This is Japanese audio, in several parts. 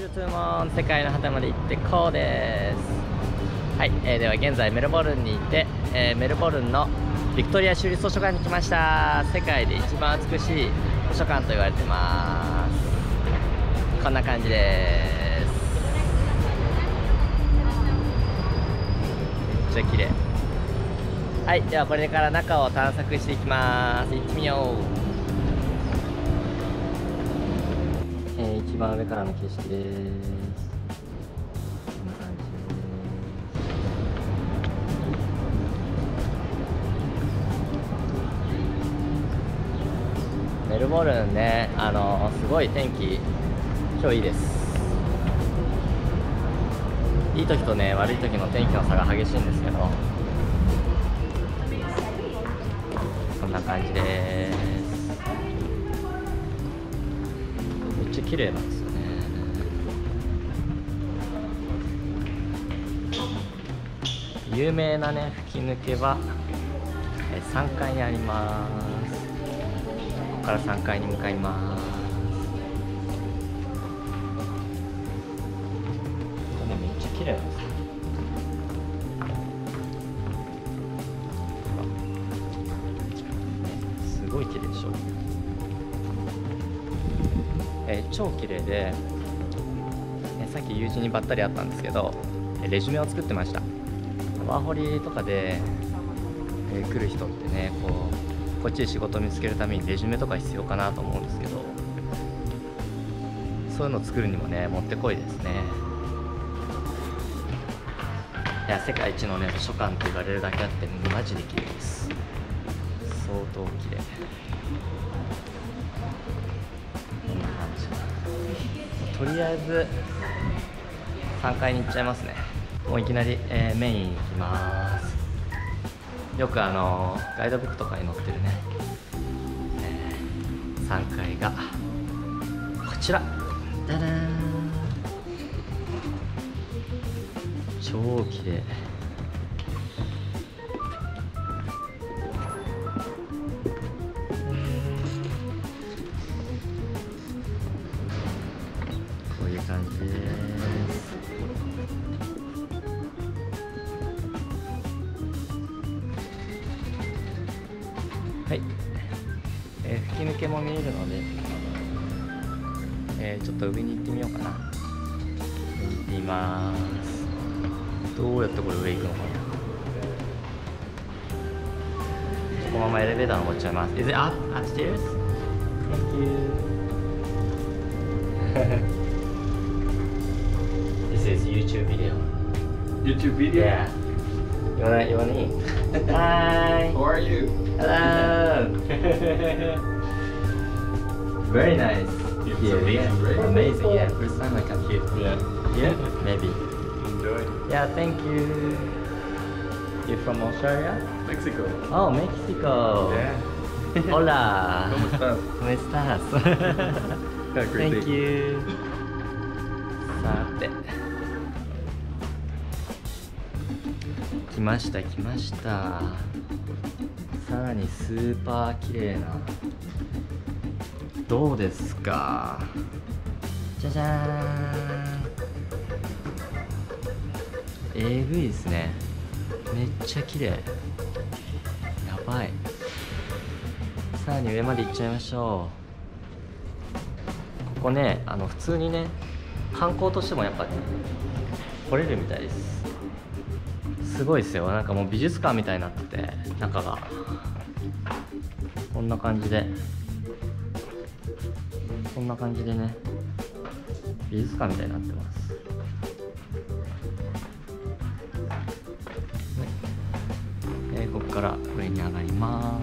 ルトゥーモン世界の果てまで行ってこうです。はい、では現在メルボルンにいて、メルボルンのビクトリア州立図書館に来ました。世界で一番美しい図書館と言われてます。こんな感じです。めっちゃ綺麗。はい、ではこれから中を探索していきます。行ってみよう。一番上からの景色です。こんな感じです。メルボルンね、すごい天気今日いいです。いい時とね、悪い時の天気の差が激しいんですけど、こんな感じです。めっちゃ綺麗なんですよね。有名なね吹き抜けは3階にあります。ここから3階に向かいます。これめっちゃ綺麗なんですよ。すごい綺麗でしょ。超綺麗で、さっき友人にばったり会ったんですけど、レジュメを作ってました。ワーホリとかで、来る人ってね、こっちで仕事を見つけるためにレジュメとか必要かなと思うんですけど、そういうのを作るにもねもってこいですね。いや、世界一のね図書館と言われるだけあってマジで綺麗です。相当綺麗。こんな感じ。とりあえず3階に行っちゃいますね。もういきなり、メインに行きます。よくガイドブックとかに載ってるね、3階がこちら。ダダーン、超綺麗。こういう感じです。はい、吹き抜けも見えるので、ちょっと上に行ってみようかな。上に行ってみます。どうやってこれ上行くのかな。このままエレベーター登っちゃいます。Is it up? Upstairs? Thank you. This is YouTube video. YouTube video? Yeah. You wanna eat? Hi. How are you? Hello. Very nice. It's Here, amazing, yeah. right? Amazing, yeah. First time I come here. Yeah. Yeah, maybe. Enjoy. Yeah, thank you. You from Australia? Mexico. Oh, Mexico. Yeah. Hola. ¿Cómo estás? ¿Cómo estás? Have a great Thank day. you. さて。来ました来ました。さらにスーパー綺麗な。どうですか。じゃじゃーん。えぐいですね。めっちゃ綺麗。やばい。さらに上まで行っちゃいましょう。ここね、普通にね観光としてもやっぱ来れるみたいです。すごいですよ。なんかもう美術館みたいになってて、中がこんな感じで、こんな感じでね美術館みたいになってます。ここから上に上がります。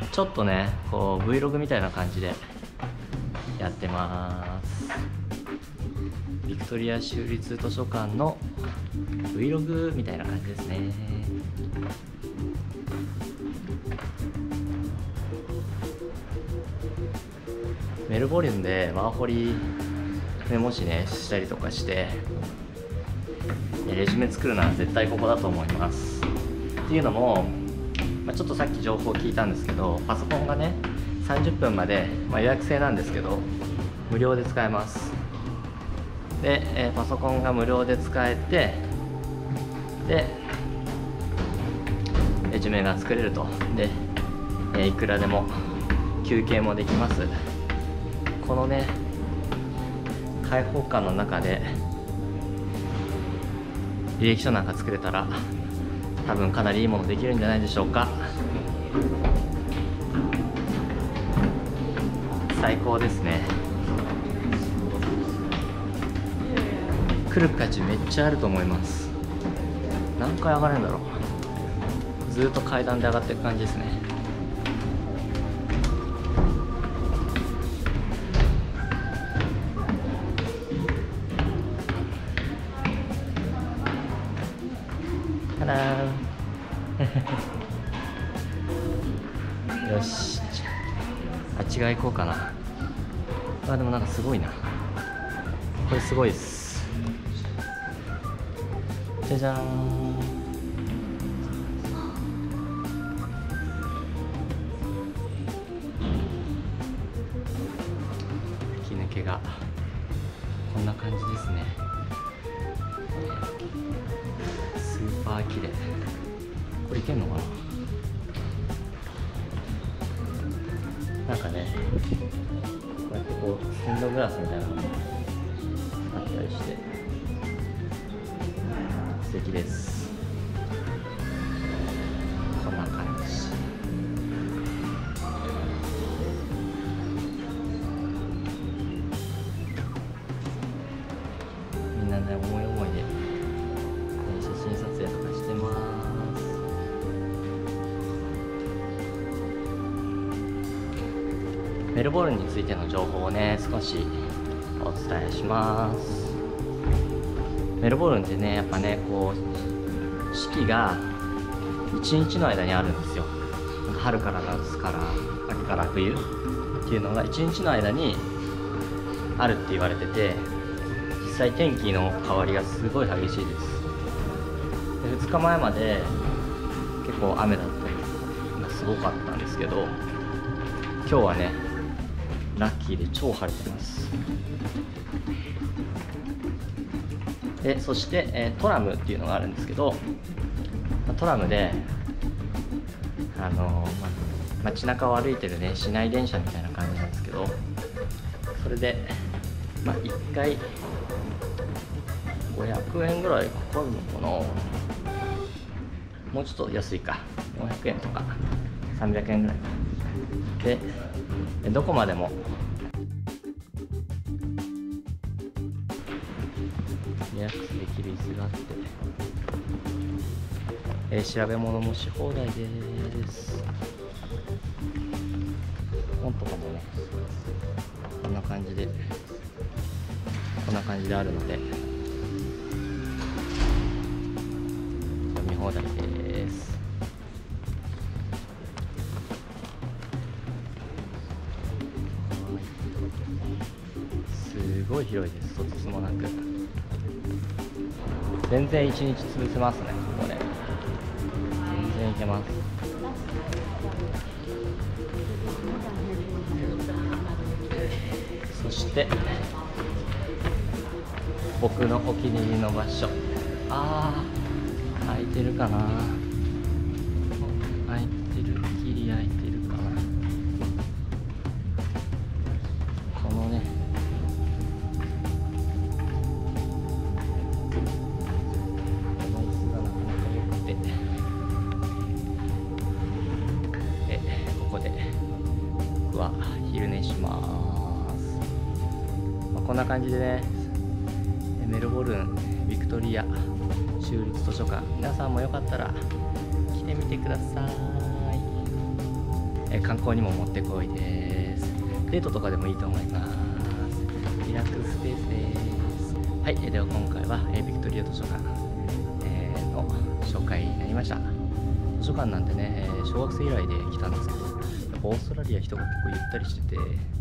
ちょっとねこう Vlog みたいな感じでやってます。ビクトリア州立図書館の Vlog みたいな感じですね。メルボルンでワーホリでもしねしたりとかしてレジュメ作るなら絶対ここだと思います。っていうのも、ちょっとさっき情報を聞いたんですけど、パソコンがね 30分まで、予約制なんですけど無料で使えます。で、パソコンが無料で使えて、でレジュメが作れると。で、いくらでも休憩もできます。このね開放感の中で履歴書なんか作れたら多分かなりいいものできるんじゃないでしょうか。最高ですね。来る価値めっちゃあると思います。何回上がるんだろう。ずっと階段で上がっていく感じですね。ただーよし、あっち側行こうかな。あ、でもなんかすごいな。これすごいっす。じゃじゃーん。吹き抜けがこんな感じですね。スーパー綺麗。これいけんのかな。なんかね、こうやってこうステンドグラスみたいなのがあったりして素敵です。こんな感じ。みんなね、思い思いで写真撮影とかしてます。メルボルンについての情報をね少しお伝えします。メルボルンってね、やっぱねこう四季が1日の間にあるんですよ。春から夏から秋から冬っていうのが1日の間にあるって言われてて、実際天気の変わりがすごい激しいです。で2日前まで結構雨だったりがすごかったんですけど、今日はねラッキーで超晴れてます。でそして、トラムっていうのがあるんですけど、トラムで街中を歩いてるね市内電車みたいな感じなんですけど、それで、1回500円ぐらいかかるのかな。もうちょっと安いか、400円とか300円ぐらいかで、どこまでもリラックスできる椅子があって、調べ物もし放題です。本とかもねこんな感じであるので読み放題です。すごい広いです。とてつもなく全然1日潰せますね。これ全然いけます。そして僕のお気に入りの場所、空いてるかな。空いてる、ギリ空いてるかな。このねは昼寝します。こんな感じでね、メルボルンビクトリア州立図書館、皆さんもよかったら来てみてください。観光にももってこいです。デートとかでもいいと思います。リラックススペースです。はい、では今回はビクトリア図書館の紹介になりました。図書館なんてね、小学生以来で来たんですけど、オーストラリア人が結構ゆったりしてて、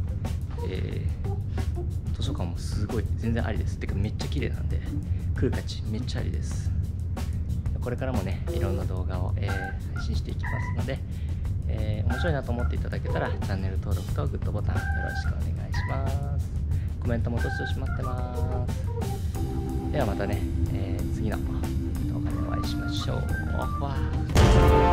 図書館もすごい全然ありです。てかめっちゃ綺麗なんで来る価値めっちゃありです。これからもねいろんな動画を、配信していきますので、 面白いなと思っていただけたらチャンネル登録とグッドボタンよろしくお願いします。コメントもどしどし待ってます。ではまたね、次の動画でお会いしましょう。わー